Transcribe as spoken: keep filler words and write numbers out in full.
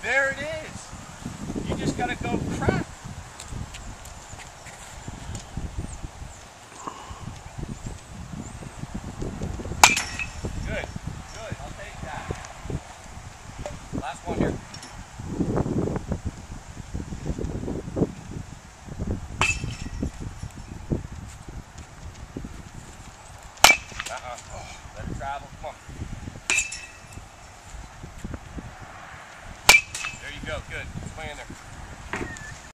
There it is. You just gotta go crack. Good, good. I'll take that. Last one here. Uh-uh. Oh, let it travel. Come on. There you go. Good. Swing in there.